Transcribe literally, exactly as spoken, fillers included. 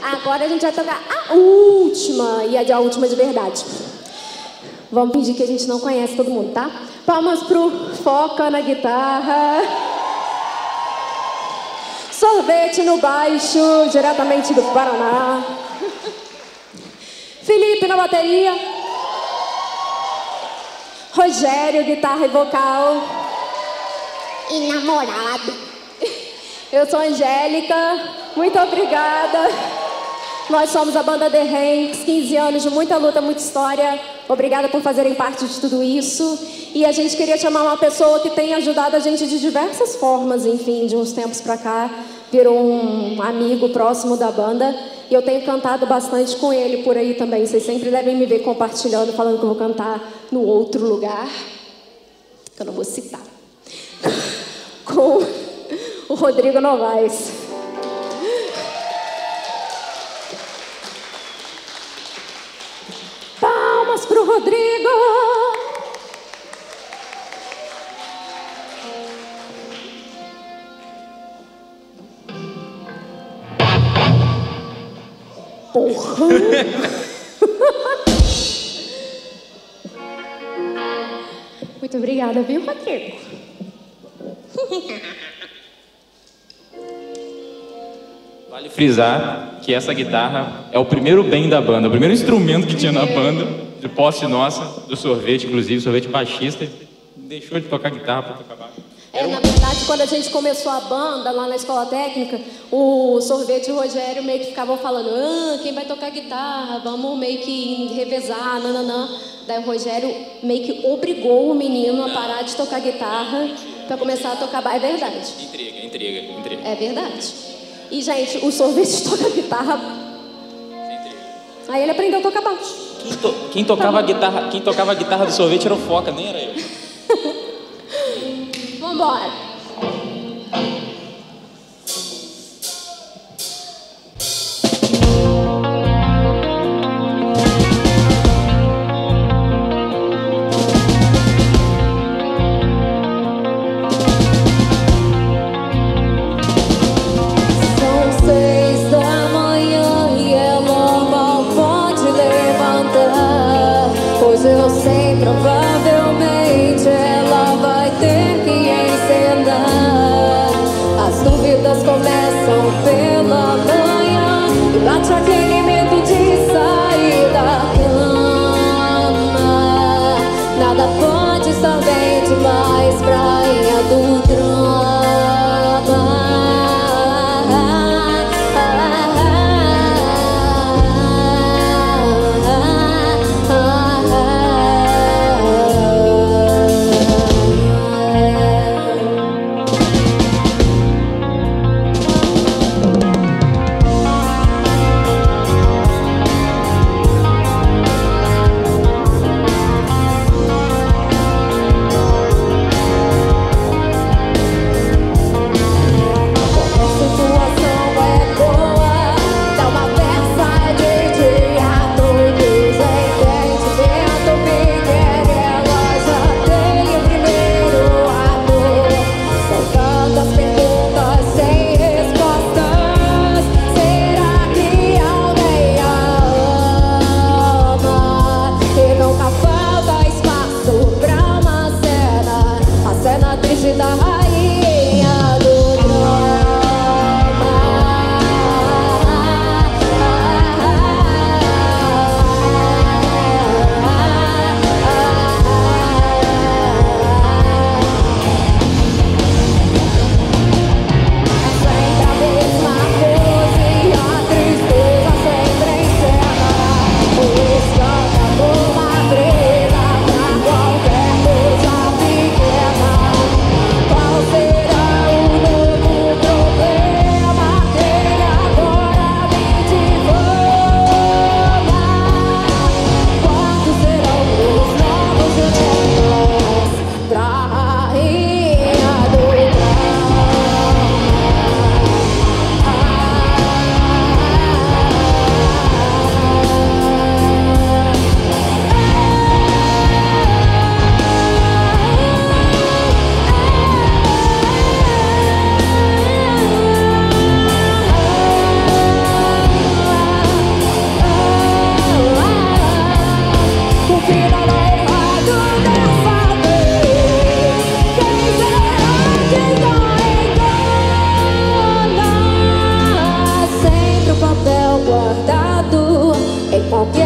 Agora a gente vai tocar a última, e é a última de verdade. Vamos fingir que a gente não conhece todo mundo, tá? Palmas pro Foca na guitarra. Sorvete no baixo, diretamente do Paraná. Felipe na bateria. Rogério, guitarra e vocal. E namorado. Eu sou a Angélica, muito obrigada. Nós somos a banda The Hanks, quinze anos de muita luta, muita história. Obrigada por fazerem parte de tudo isso. E a gente queria chamar uma pessoa que tem ajudado a gente de diversas formas, enfim, de uns tempos pra cá. Virou um amigo próximo da banda. E eu tenho cantado bastante com ele por aí também. Vocês sempre devem me ver compartilhando, falando que eu vou cantar no outro lugar, que eu não vou citar. Com o Rodrigo Novaes. Palmas pro Rodrigo! Porra! Muito obrigada, viu, Rodrigo? Vale frisar que essa guitarra é o primeiro bem da banda, o primeiro instrumento que tinha na banda, de posse nossa, do Sorvete, inclusive, Sorvete baixista, deixou de tocar guitarra para tocar baixo. É, na verdade, quando a gente começou a banda lá na escola técnica, o Sorvete e o Rogério meio que ficavam falando: ah, quem vai tocar guitarra? Vamos meio que revezar, nananã. Daí o Rogério meio que obrigou o menino a parar de tocar guitarra para começar a tocar baixo. É verdade. Intriga, intriga, intriga. É verdade. E, gente, o Sorvete toca guitarra. Aí ele aprendeu a tocar baixo. Quem, to quem, tocava, tá a guitarra, quem tocava a guitarra do Sorvete era o Foca, nem era eu. Vambora. Eu sei, provavelmente ela vai ter que encenar. Porque